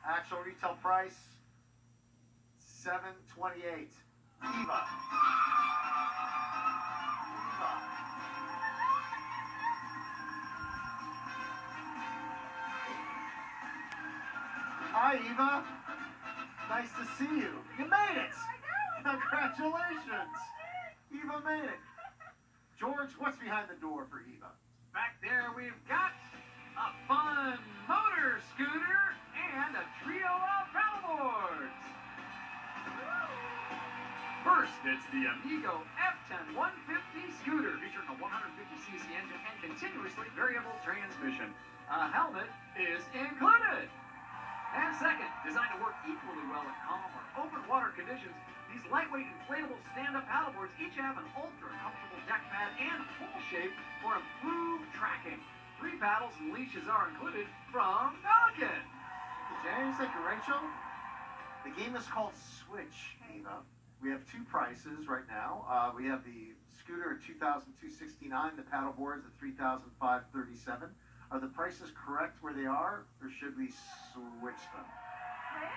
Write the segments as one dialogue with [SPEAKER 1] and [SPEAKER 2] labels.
[SPEAKER 1] Actual retail price, $7.28. Eva. Hi, Eva. Nice to see you. You made it. Congratulations. Eva made it. George, what's behind the door for Eva?
[SPEAKER 2] Back there we've got a fun motor scooter and a trio of paddleboards. First, it's the Amigo F10 150 scooter featuring a 150cc engine and continuously variable transmission. A helmet is included. And second, designed to work equally well in calm or open water conditions, these lightweight inflatable stand-up paddleboards each have an ultra-comfortable deck pad and hole shape for improved tracking. 3 paddles and leashes are included from Pelican.
[SPEAKER 1] James, thank you, Rachel. The game is called Switch, Eva. We have 2 prices right now. We have the scooter at $2,269, the paddleboards at $3,537. Are the prices correct where they are, or should we switch them?
[SPEAKER 3] Switch?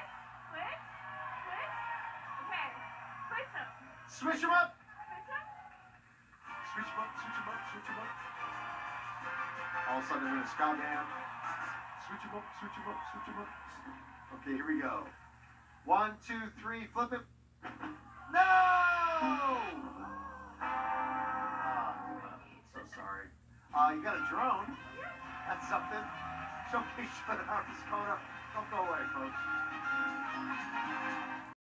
[SPEAKER 3] Okay, switch them.
[SPEAKER 1] Switch them up!
[SPEAKER 3] Switch them?
[SPEAKER 1] Switch them up. All of a sudden, they're in a ska band. Switch them up. Okay, here we go. 1, 2, 3, flip it. No! So sorry. You got a drone. That's something. Showcase shut out. Just coming up. Don't go away, folks.